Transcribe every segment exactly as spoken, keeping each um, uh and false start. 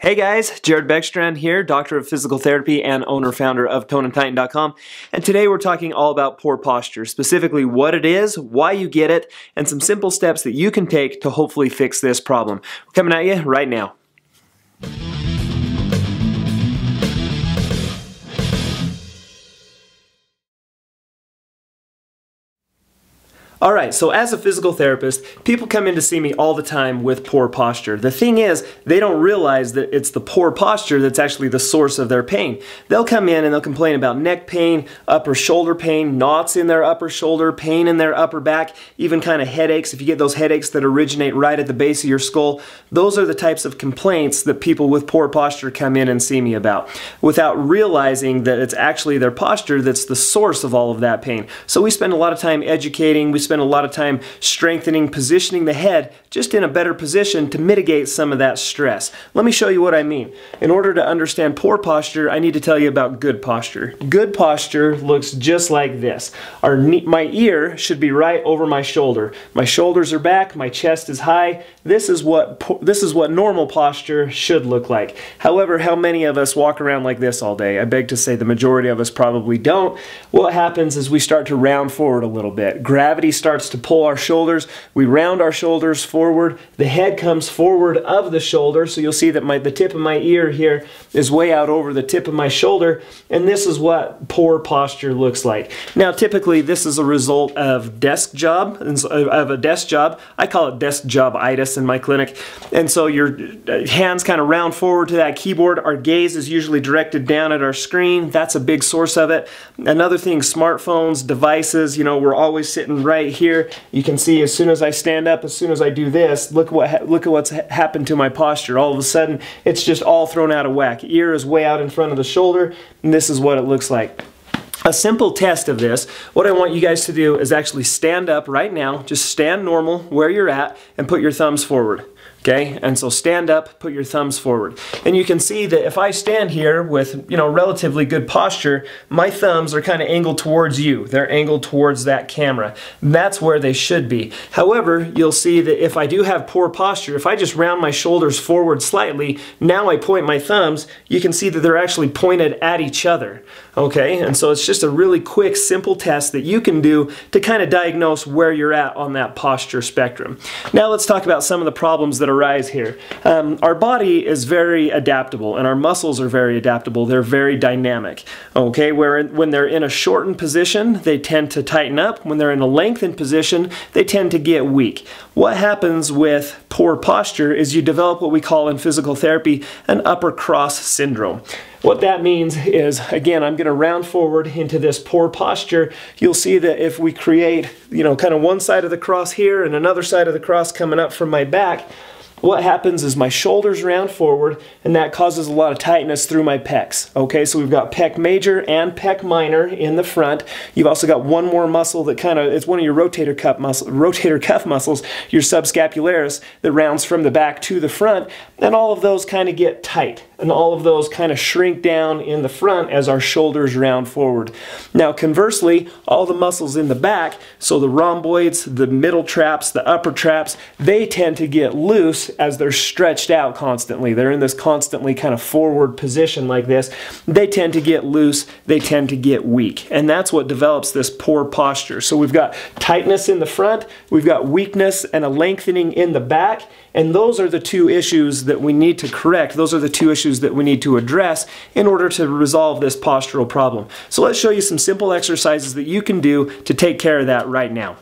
Hey guys, Jared Beckstrand here, Doctor of Physical Therapy and owner-founder of tone and titan dot com. And today we're talking all about poor posture, specifically what it is, why you get it, and some simple steps that you can take to hopefully fix this problem. We're coming at you right now. Alright, so as a physical therapist, people come in to see me all the time with poor posture. The thing is, they don't realize that it's the poor posture that's actually the source of their pain. They'll come in and they'll complain about neck pain, upper shoulder pain, knots in their upper shoulder, pain in their upper back, even kind of headaches. If you get those headaches that originate right at the base of your skull, those are the types of complaints that people with poor posture come in and see me about, without realizing that it's actually their posture that's the source of all of that pain. So we spend a lot of time educating, we spend a lot of time strengthening, positioning the head just in a better position to mitigate some of that stress. Let me show you what I mean. In order to understand poor posture, I need to tell you about good posture. Good posture looks just like this. Our my ear should be right over my shoulder. My shoulders are back, my chest is high. This is what this is what normal posture should look like. However, how many of us walk around like this all day? I beg to say the majority of us probably don't. What happens is we start to round forward a little bit. Gravity starts to pull our shoulders. We round our shoulders forward. The head comes forward of the shoulder, so you'll see that my the tip of my ear here is way out over the tip of my shoulder, and this is what poor posture looks like. Now, typically this is a result of desk job, of a desk job. I call it desk job-itis in my clinic. And so your hands kind of round forward to that keyboard. Our gaze is usually directed down at our screen. That's a big source of it. Another thing, smartphones, devices, you know, we're always sitting right here. You can see as soon as I stand up, as soon as I do this, look what look at what's ha happened to my posture. All of a sudden, it's just all thrown out of whack. Ear is way out in front of the shoulder, and this is what it looks like. A simple test of this, what I want you guys to do is actually stand up right now, just stand normal where you're at and put your thumbs forward. Okay, and so stand up, put your thumbs forward. And you can see that if I stand here with, you know, relatively good posture, my thumbs are kind of angled towards you. They're angled towards that camera. That's where they should be. However, you'll see that if I do have poor posture, if I just round my shoulders forward slightly, now I point my thumbs, you can see that they're actually pointed at each other. Okay, and so it's just a really quick, simple test that you can do to kind of diagnose where you're at on that posture spectrum. Now let's talk about some of the problems that arise here. Um, our body is very adaptable and our muscles are very adaptable. They're very dynamic. Okay, where when they're in a shortened position, they tend to tighten up. When they're in a lengthened position, they tend to get weak. What happens with poor posture is you develop what we call in physical therapy an upper cross syndrome. What that means is, again, I'm going to round forward into this poor posture. You'll see that if we create, you know, kind of one side of the cross here and another side of the cross coming up from my back, what happens is my shoulders round forward, and that causes a lot of tightness through my pecs. Okay, so we've got pec major and pec minor in the front. You've also got one more muscle that kind of, it's one of your rotator cuff muscle, rotator cuff muscles, your subscapularis, that rounds from the back to the front, and all of those kind of get tight, and all of those kind of shrink down in the front as our shoulders round forward. Now, conversely, all the muscles in the back, so the rhomboids, the middle traps, the upper traps, they tend to get loose as they're stretched out constantly. They're in this constantly kind of forward position like this. They tend to get loose, they tend to get weak, and that's what develops this poor posture. So we've got tightness in the front, we've got weakness and a lengthening in the back, and those are the two issues that we need to correct. Those are the two issues that we need to address in order to resolve this postural problem. So let's show you some simple exercises that you can do to take care of that right now.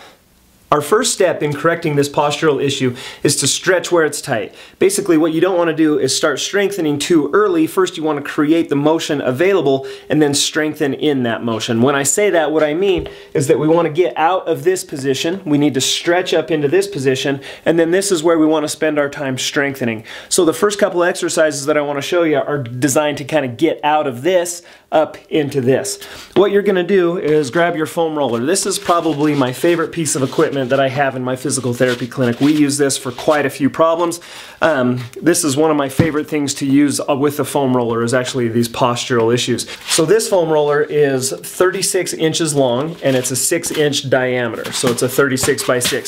Our first step in correcting this postural issue is to stretch where it's tight. Basically, what you don't want to do is start strengthening too early. First, you want to create the motion available and then strengthen in that motion. When I say that, what I mean is that we want to get out of this position. We need to stretch up into this position, and then this is where we want to spend our time strengthening. So the first couple of exercises that I want to show you are designed to kind of get out of this up into this. What you're going to do is grab your foam roller. This is probably my favorite piece of equipment that I have in my physical therapy clinic. We use this for quite a few problems. Um, this is one of my favorite things to use with the foam roller, is actually these postural issues. So this foam roller is thirty-six inches long and it's a six inch diameter. So it's a thirty-six by six.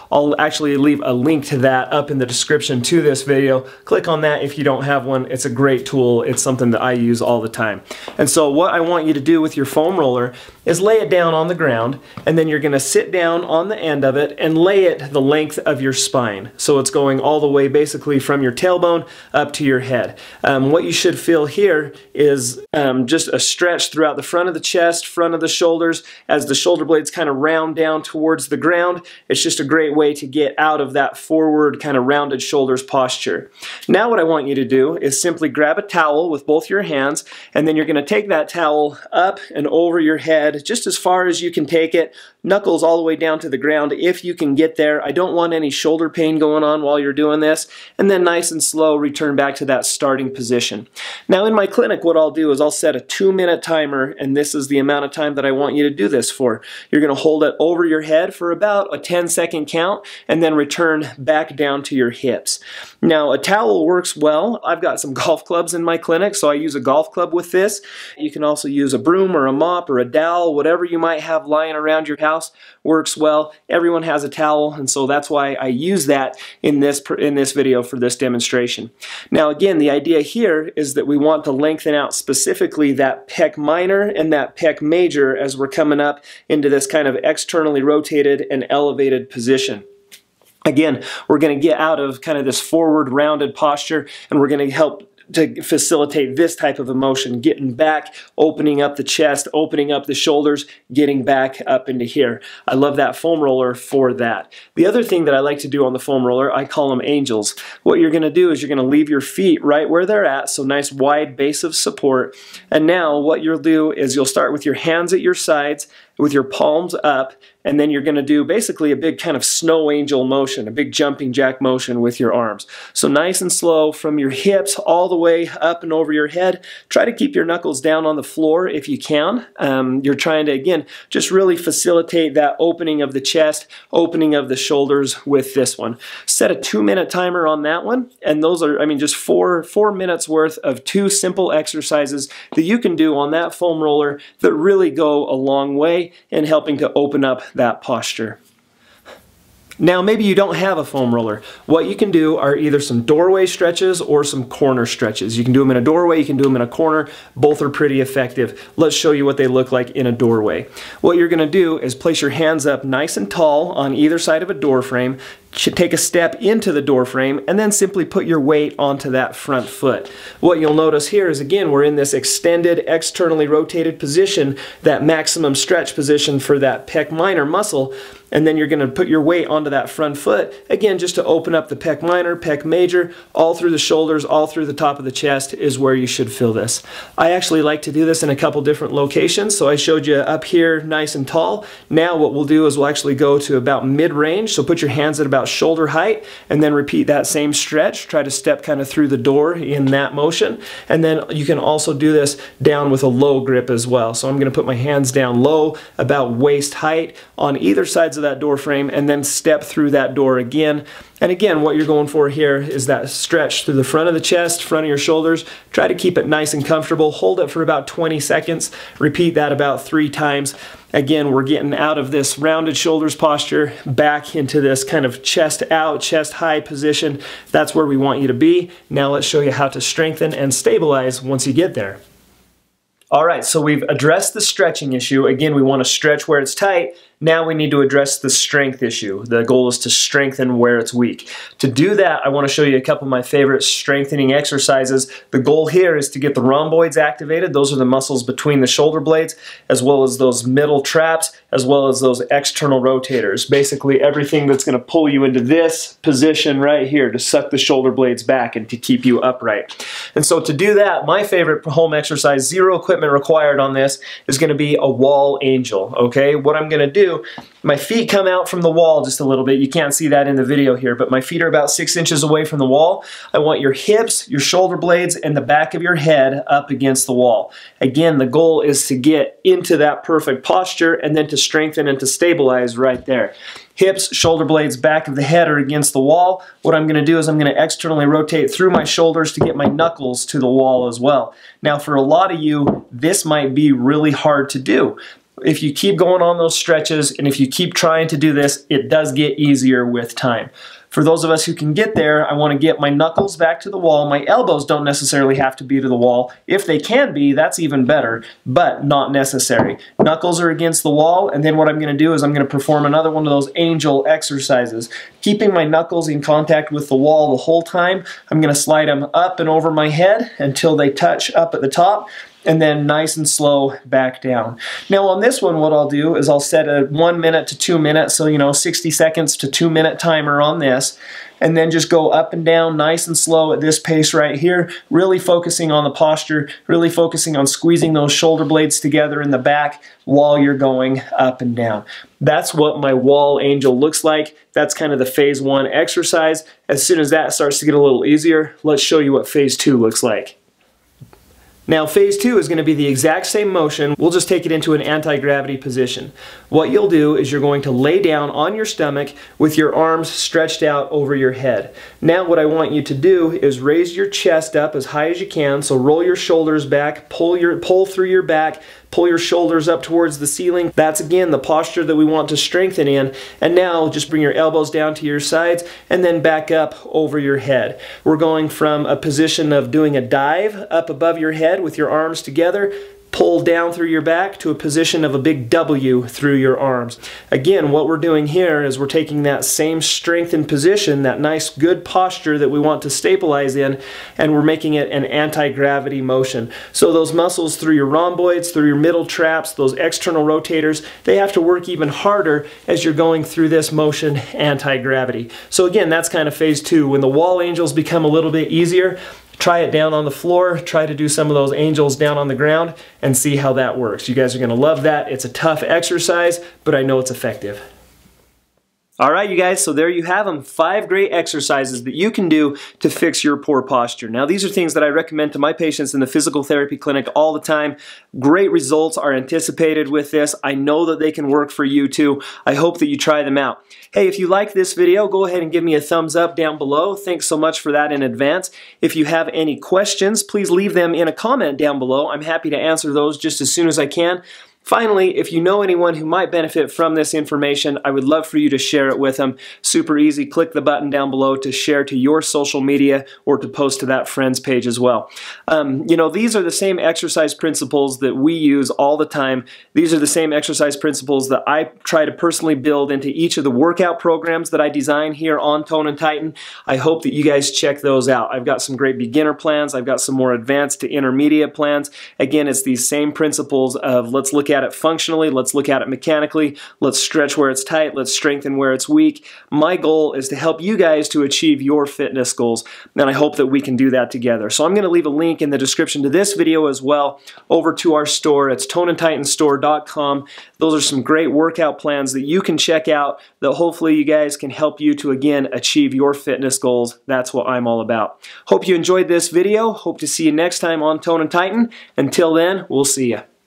I'll actually leave a link to that up in the description to this video. Click on that if you don't have one. It's a great tool. It's something that I use all the time. And so what I want you to do with your foam roller is lay it down on the ground, and then you're going to sit down on the end of it and lay it the length of your spine. So it's going all the way basically from your tailbone up to your head. Um, what you should feel here is um, just a stretch throughout the front of the chest, front of the shoulders, as the shoulder blades kind of round down towards the ground. It's just a great way to get out of that forward kind of rounded shoulders posture. Now what I want you to do is simply grab a towel with both your hands, and then you're going to take that towel up and over your head just as far as you can take it, knuckles all the way down to the ground if you can get there. I don't want any shoulder pain going on while you're doing this, and then nice and slow return back to that starting position. Now in my clinic what I'll do is I'll set a two minute timer, and this is the amount of time that I want you to do this for. You're going to hold it over your head for about a ten second count and then return back down to your hips. Now a towel works well. I've got some golf clubs in my clinic, so I use a golf club with this. You can also use a broom or a mop or a dowel, whatever you might have lying around your house works well. Everyone has a towel, and so that's why I use that in this in this video for this demonstration. Now again, the idea here is that we want to lengthen out specifically that pec minor and that pec major as we're coming up into this kind of externally rotated and elevated position. Again, we're going to get out of kind of this forward rounded posture, and we're going to help to facilitate this type of emotion, getting back, opening up the chest, opening up the shoulders, getting back up into here. I love that foam roller for that. The other thing that I like to do on the foam roller, I call them angels. What you're going to do is you're going to leave your feet right where they're at, so nice wide base of support. And now what you'll do is you'll start with your hands at your sides, with your palms up, and then you're going to do basically a big kind of snow angel motion, a big jumping jack motion with your arms. So nice and slow from your hips all the way up and over your head. Try to keep your knuckles down on the floor if you can. Um, you're trying to, again, just really facilitate that opening of the chest, opening of the shoulders with this one. Set a two minute timer on that one, and those are, I mean, just four, four minutes worth of two simple exercises that you can do on that foam roller that really go a long way in helping to open up that posture. Now maybe you don't have a foam roller. What you can do are either some doorway stretches or some corner stretches. You can do them in a doorway, you can do them in a corner. Both are pretty effective. Let's show you what they look like in a doorway. What you're going to do is place your hands up nice and tall on either side of a door frame. Take a step into the door frame and then simply put your weight onto that front foot. What you'll notice here is, again, we're in this extended, externally rotated position, that maximum stretch position for that pec minor muscle, and then you're going to put your weight onto that front foot, again, just to open up the pec minor, pec major, all through the shoulders, all through the top of the chest is where you should feel this. I actually like to do this in a couple different locations, so I showed you up here nice and tall. Now what we'll do is we'll actually go to about mid-range, so put your hands at about shoulder height, and then repeat that same stretch. Try to step kind of through the door in that motion, and then you can also do this down with a low grip as well. So I'm going to put my hands down low, about waist height on either sides of that door frame, and then step through that door again. And again, what you're going for here is that stretch through the front of the chest, front of your shoulders. Try to keep it nice and comfortable. Hold it for about twenty seconds. Repeat that about three times. Again, we're getting out of this rounded shoulders posture back into this kind of chest out, chest high position. That's where we want you to be. Now let's show you how to strengthen and stabilize once you get there. All right, so we've addressed the stretching issue. Again, we want to stretch where it's tight. Now we need to address the strength issue. The goal is to strengthen where it's weak. To do that, I want to show you a couple of my favorite strengthening exercises. The goal here is to get the rhomboids activated. Those are the muscles between the shoulder blades, as well as those middle traps, as well as those external rotators. Basically everything that's going to pull you into this position right here to suck the shoulder blades back and to keep you upright. And so to do that, my favorite home exercise, zero equipment required on this, is going to be a wall angel. Okay, what I'm going to do, my feet come out from the wall just a little bit. You can't see that in the video here, but my feet are about six inches away from the wall. I want your hips, your shoulder blades, and the back of your head up against the wall. Again, the goal is to get into that perfect posture and then to strengthen and to stabilize right there. Hips, shoulder blades, back of the head are against the wall. What I'm going to do is I'm going to externally rotate through my shoulders to get my knuckles to the wall as well. Now for a lot of you, this might be really hard to do. if you keep going on those stretches and if you keep trying to do this, it does get easier with time. For those of us who can get there, I want to get my knuckles back to the wall. My elbows don't necessarily have to be to the wall. If they can be, that's even better, but not necessary. Knuckles are against the wall, and then what I'm going to do is I'm going to perform another one of those angel exercises. Keeping my knuckles in contact with the wall the whole time, I'm going to slide them up and over my head until they touch up at the top, and then nice and slow back down. Now on this one, what I'll do is I'll set a one minute to two minutes, so you know, sixty seconds to two minute timer on this, and then just go up and down nice and slow at this pace right here, really focusing on the posture, really focusing on squeezing those shoulder blades together in the back while you're going up and down. That's what my wall angel looks like. That's kind of the phase one exercise. As soon as that starts to get a little easier, let's show you what phase two looks like. Now phase two is going to be the exact same motion. We'll just take it into an anti-gravity position. What you'll do is you're going to lay down on your stomach with your arms stretched out over your head. Now what I want you to do is raise your chest up as high as you can, so roll your shoulders back, pull your pull through your back, pull your shoulders up towards the ceiling. That's again the posture that we want to strengthen in. And now just bring your elbows down to your sides and then back up over your head. We're going from a position of doing a dive up above your head with your arms together, pull down through your back to a position of a big W through your arms. Again, what we're doing here is we're taking that same strengthened position, that nice good posture that we want to stabilize in, and we're making it an anti-gravity motion. So those muscles through your rhomboids, through your middle traps, those external rotators, they have to work even harder as you're going through this motion anti-gravity. So again, that's kind of phase two. When the wall angels become a little bit easier, try it down on the floor, try to do some of those angels down on the ground, and see how that works. You guys are going to love that. It's a tough exercise, but I know it's effective. All right, you guys, so there you have them. Five great exercises that you can do to fix your poor posture. Now, these are things that I recommend to my patients in the physical therapy clinic all the time. Great results are anticipated with this. I know that they can work for you too. I hope that you try them out. Hey, if you like this video, go ahead and give me a thumbs up down below. Thanks so much for that in advance. If you have any questions, please leave them in a comment down below. I'm happy to answer those just as soon as I can. Finally, if you know anyone who might benefit from this information, I would love for you to share it with them. Super easy. Click the button down below to share to your social media or to post to that friend's page as well. Um, you know, these are the same exercise principles that we use all the time. These are the same exercise principles that I try to personally build into each of the workout programs that I design here on Tone and Tighten. I hope that you guys check those out. I've got some great beginner plans. I've got some more advanced to intermediate plans. Again, it's these same principles of let's look at it functionally, let's look at it mechanically, let's stretch where it's tight, let's strengthen where it's weak. My goal is to help you guys to achieve your fitness goals, and I hope that we can do that together. So I'm going to leave a link in the description to this video as well over to our store. It's tone and tighten store dot com. Those are some great workout plans that you can check out that hopefully you guys can help you to again achieve your fitness goals. That's what I'm all about. Hope you enjoyed this video. Hope to see you next time on Tone and Tighten. Until then, we'll see you.